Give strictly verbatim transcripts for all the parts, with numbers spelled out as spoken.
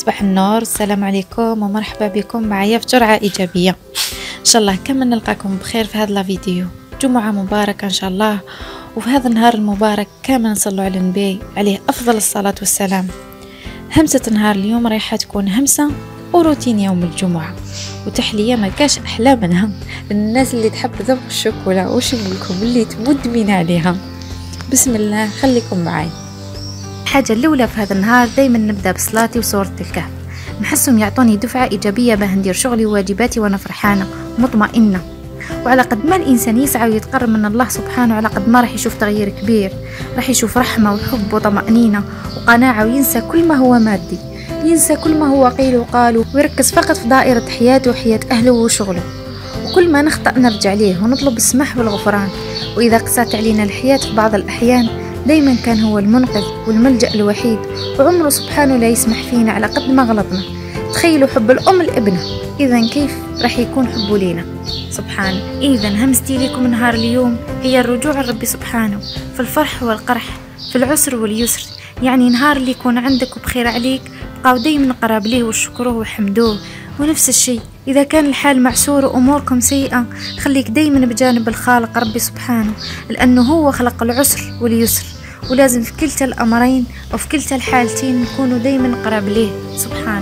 صباح النور، السلام عليكم ومرحبا بكم معايا في جرعة إيجابية. إن شاء الله كمل نلقاكم بخير في هذا الفيديو. جمعة مباركة إن شاء الله، وفي هذا النهار المبارك كامل نصلوا على النبي عليه أفضل الصلاة والسلام. همسة نهار اليوم رايحة تكون همسة وروتين يوم الجمعة، وتحلية ما كاش أحلى منها للناس اللي تحب ذوق الشوكولا وش نقولكم اللي مدمنة عليها. بسم الله، خليكم معاي. الحاجة الأولى في هذا النهار دايما نبدأ بصلاتي وسورة الكهف، نحسهم يعطوني دفعة إيجابية باه ندير شغلي وواجباتي وأنا فرحانة ومطمئنة. وعلى قد ما الإنسان يسعى ويتقرب من الله سبحانه، على قد ما راح يشوف تغيير كبير، راح يشوف رحمة وحب وطمأنينة وقناعة، وينسى كل ما هو مادي، ينسى كل ما هو قيل وقال، ويركز فقط في دائرة حياته وحياة أهله وشغله. وكل ما نخطأ نرجع ليه ونطلب السماح والغفران. وإذا قسات علينا الحياة في بعض الأحيان، دايما كان هو المنقذ والملجأ الوحيد، وعمره سبحانه لا يسمح فينا على قد ما غلطنا. تخيلوا حب الأم لابنها، إذا كيف راح يكون حبه لينا سبحانه. إذا همستي لكم نهار اليوم هي الرجوع لربي سبحانه في الفرح والقرح، في العسر واليسر. يعني نهار اللي يكون عندك وبخير عليك، بقاو دايما قراب ليه وشكروه وحمدوه. ونفس الشيء إذا كان الحال معسور وأموركم سيئة، خليك دايما بجانب الخالق ربي سبحانه، لأنه هو خلق العسر واليسر، ولازم في كلتا الأمرين وفي كلتا الحالتين نكونوا دايما قراب ليه سبحانه.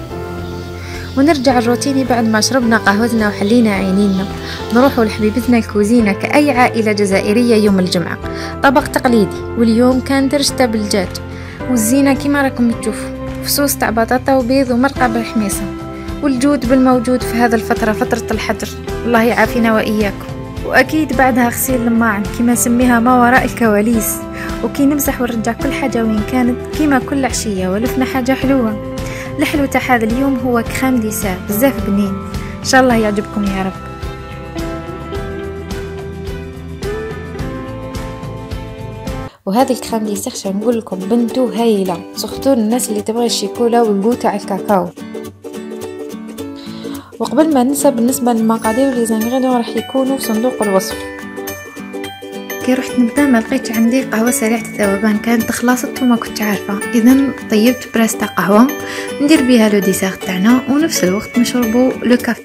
ونرجع الروتيني بعد ما شربنا قهوتنا وحلينا عينينا، نروحوا لحبيبتنا الكوزينة كأي عائلة جزائرية يوم الجمعة. طبق تقليدي، واليوم كان درشته بالدجاج، والزينة كما راكم تشوفوا فصوص تاع بطاطا وبيض ومرقة بالحميصة، والجود بالموجود في هذا الفترة، فترة الحجر، الله يعافينا وإياكم. وأكيد بعدها غسيل الماعن كما نسميها ما وراء الكواليس، وكي نمسح ونرجع كل حاجة وين كانت كما كل عشية. ولفنا حاجة حلوة. الحلو تاع هذا اليوم هو كريم ديسير بزاف بنين، إن شاء الله يعجبكم يا رب. وهذه الكريم ديسير شنو نقول لكم بنتو هايله، سورتو الناس اللي تبغي الشيكولا والجو تاع الكاكاو. وقبل ما ننسى، بالنسبه للمقادير لي زانغيديون راح يكونوا في صندوق الوصف. كي رحت نبدا ما لقيتش عندي قهوه سريعه الذوبان، كانت خلاصت وما كنت عارفه، اذا طيبت براستا قهوه ندير بها لو ديسير تاعنا، ونفس الوقت نشربوا لو كافي.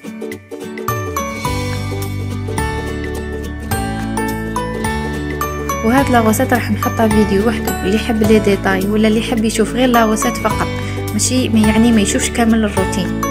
وهاد لاغوسات راح نحطها فيديو وحده، اللي يحب لي ديتاي ولا اللي يحب يشوف غير لاغوسات فقط، ماشي يعني ما يشوفش كامل الروتين.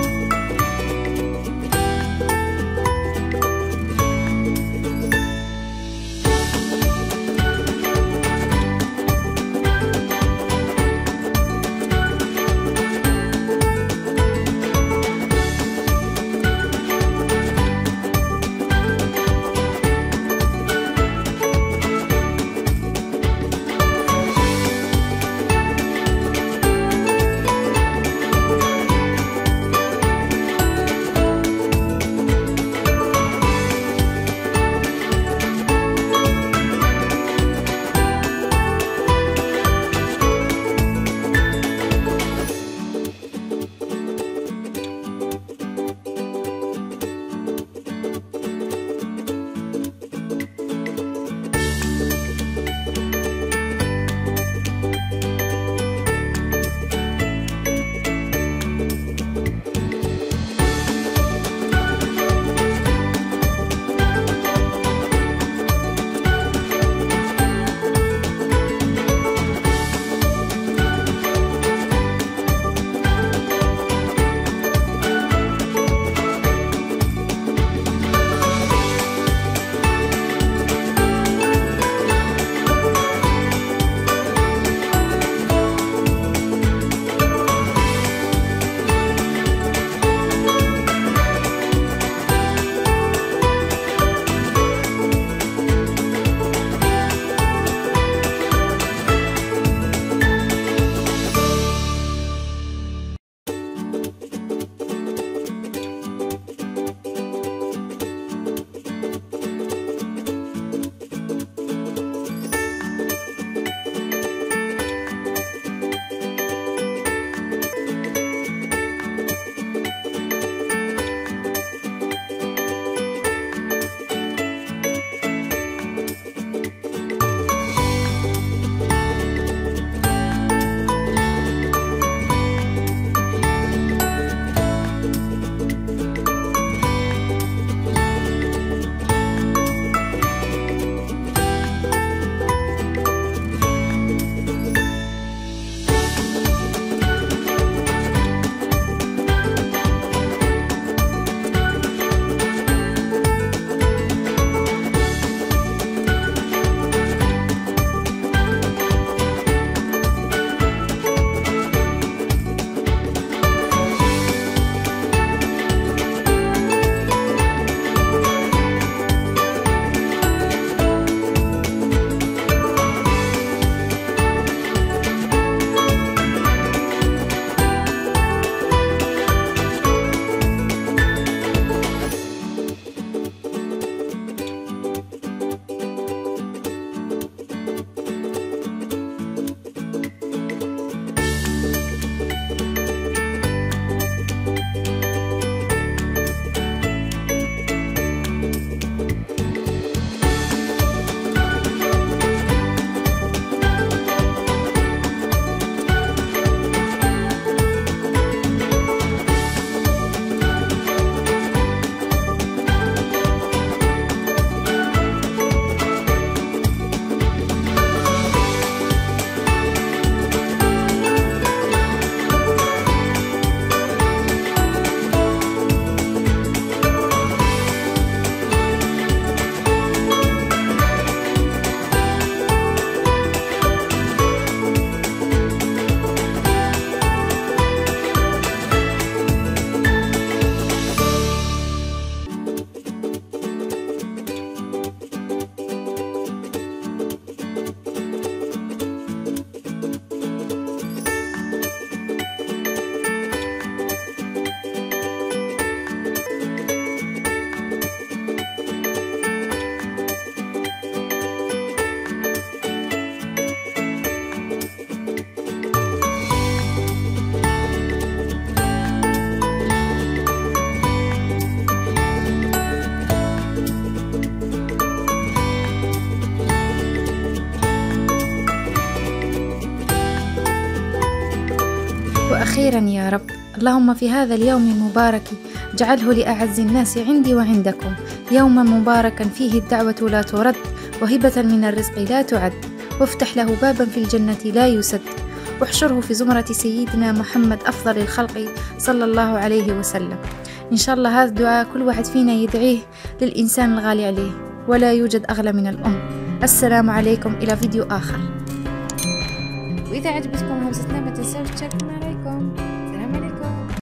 وأخيرا يا رب، اللهم في هذا اليوم المبارك اجعله لأعز الناس عندي وعندكم يوما مباركا فيه الدعوة لا ترد، وهبة من الرزق لا تعد، وافتح له بابا في الجنة لا يسد، واحشره في زمرة سيدنا محمد أفضل الخلق صلى الله عليه وسلم. إن شاء الله هذا الدعاء كل واحد فينا يدعيه للإنسان الغالي عليه، ولا يوجد أغلى من الأم. السلام عليكم، إلى فيديو آخر. وإذا عجبتكم همستنا ما تنسوش تشاركونا رأيكم.